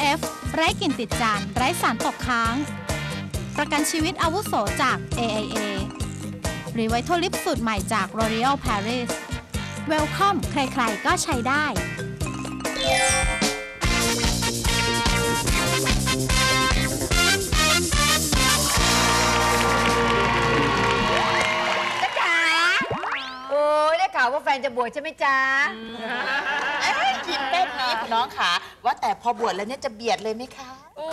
UHF ไร้กลิ่นติดจานไร้สารตกค้างประกันชีวิตอาวุโสจาก AIA รีไวท์โทลิปสูตรใหม่จาก L'Oréal Paris Welcome ใครๆก็ใช้ได้ข่าวว่าแฟนจะบวชใช่ไหมจ๊ะคิดเต้นนี้คุณน้องค่ะว่าแต่พอบวชแล้วเนี่ยจะเบียดเลยไหมคะ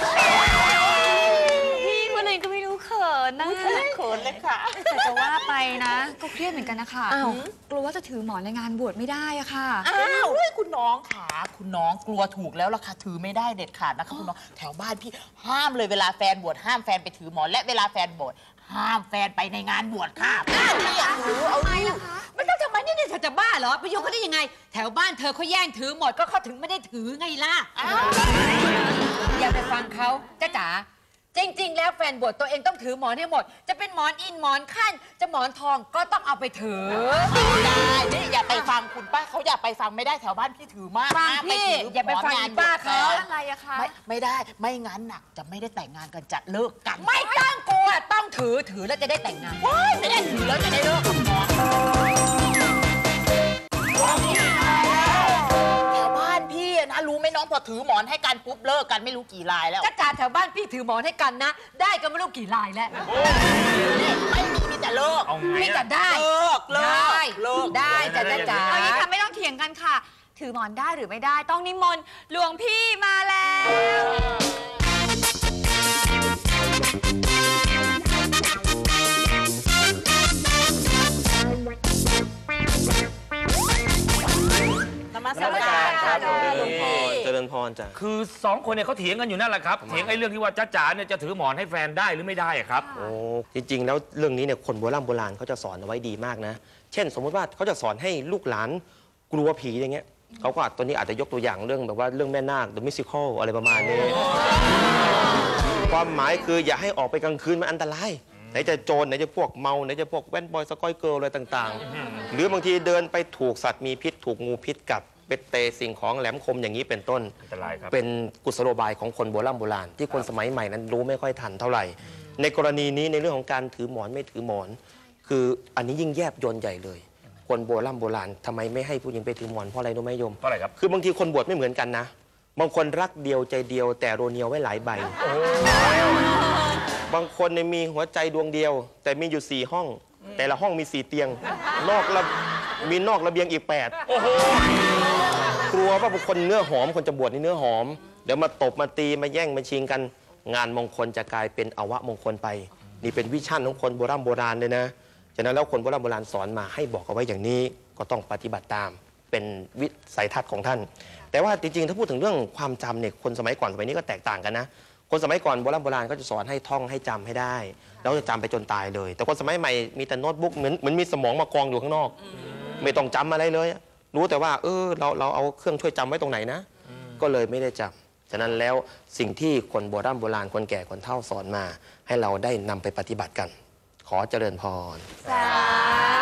พี่วันไหนก็ไม่รู้เขินนะเขินเลยค่ะแต่จะว่าไปนะก็เครียดเหมือนกันนะคะกลัวว่าจะถือหมอนในงานบวชไม่ได้อะค่ะคุณน้องค่ะคุณน้องกลัวถูกแล้วล่ะค่ะถือไม่ได้เด็ดขาดนะคะคุณน้องแถวบ้านพี่ห้ามเลยเวลาแฟนบวชห้ามแฟนไปถือหมอนและเวลาแฟนบวชห้ามแฟนไปในงานบวชค่ะไม่อยากถือเอาไงล่ะคะไม่ต้องทำไมนี่เธอจะบ้าเหรอไปยกเขาได้ยังไงแถวบ้านเธอเขาแย่งถือหมดก็เขาถึงไม่ได้ถือไงล่ะอย่าไปฟังเขาจ้าจ๋าจริงๆแล้วแฟนบวชตัวเองต้องถือหมอนให้หมดจะเป็นหมอนอินหมอนขั้นจะหมอนทองก็ต้องเอาไปถือได้นี่อย่าไปฟังคุณป้าเขาอย่าไปฟังไม่ได้แถวบ้านพี่ถือมากฟังพี่อย่าไปฟังป้าเขาอะไรอะคะไม่ได้ไม่งั้นน่ะจะไม่ได้แต่งงานกันจะเลิกกันไม่ต้องกลัวต้องถือแล้วจะได้แต่งงานไม่ได้ถือแล้วจะได้เลิกกับน้องแถวบ้านพี่นะรู้ไหมน้องพอถือหมอนให้กันปุ๊บเลิกกันไม่รู้กี่รายแล้วจ้าจ๋าแถวบ้านพี่ถือหมอนให้กันนะได้กันไม่รู้กี่รายแล้วไม่มีแต่เลิกมีแต่ได้เลิกได้จ้าจ๋าเอางี้ค่ะไม่ต้องเถียงกันค่ะถือหมอนได้หรือไม่ได้ต้องนิมนต์หลวงพี่มาแล้วนมัสการครับเจริญพรจ้ะคือ2 คนเนี่ยเขาเถียงกันอยู่นั่นแหละครับเถียงไอ้เรื่องที่ว่าจ๊ะจ๋าเนี่ยจะถือหมอนให้แฟนได้หรือไม่ได้ครับโอ้จริงๆแล้วเรื่องนี้เนี่ยคนโบราณเขาจะสอนเอาไว้ดีมากนะเช่นสมมติว่าเขาจะสอนให้ลูกหลานกลัวผีอย่างเงี้ยเขาก็ตัวนี้อาจจะยกตัวอย่างเรื่องแบบว่าเรื่องแม่นาค The Musical อะไรประมาณนี้ความหมายคืออย่าให้ออกไปกลางคืนมันอันตรายไหนจะโจรไหนจะพวกเมาไหนจะพวกแว่นบอยสกอยเกิร์ลอะไรต่างๆหรือบางทีเดินไปถูกสัตว์มีพิษถูกงูพิษกัดเป็นเตะสิ่งของแหลมคมอย่างนี้เป็นต้นอันตรายครับเป็นกุศโลบายของคนโบราณที่คนสมัยใหม่นั้นรู้ไม่ค่อยทันเท่าไหร่ในกรณีนี้ในเรื่องของการถือหมอนไม่ถือหมอนคืออันนี้ยิ่งแยบยลใหญ่เลยคนโบราณทำไมไม่ให้ผู้หญิงไปถือหมอนเพราะอะไรรู้ไหมโยมเพราะอะไรครับคือบางทีคนบวชไม่เหมือนกันนะบางคนรักเดียวใจเดียวแต่โรเนียวไว้หลายใบบางคนมีหัวใจดวงเดียวแต่มีอยู่4 ห้องแต่ละห้องมี4 เตียงมีนอกระเบียงอีก8กลัวว่าบางคนเนื้อหอมคนจะบวชในเนื้อหอมเดี๋ยวมาตบมาตีมาแย่งมาชิงกันงานมงคลจะกลายเป็นอวะมงคลไปนี่เป็นวิชั่นของคนโบราณเลยนะฉะนั้นแล้วคนโบราณสอนมาให้บอกเอาไว้อย่างนี้ก็ต้องปฏิบัติตามเป็นวิสัยทัศน์ของท่านแต่ว่าจริงๆถ้าพูดถึงเรื่องความจำเนี่ยคนสมัยก่อนสมัยนี้ก็แตกต่างกันนะคนสมัยก่อนโบราณก็จะสอนให้ท่องให้จำให้ได้แล้วจะจำไปจนตายเลยแต่คนสมัยใหม่มีแต่โน้ตบุ๊กเหมือนมีสมองมากองอยู่ข้างนอกไม่ต้องจำอะไรเลยรู้แต่ว่าเราเอาเครื่องช่วยจำไว้ตรงไหนนะก็เลยไม่ได้จำฉะนั้นแล้วสิ่งที่คนโบราณคนแก่คนเฒ่าสอนมาให้เราได้นำไปปฏิบัติกันขอเจริญพรสา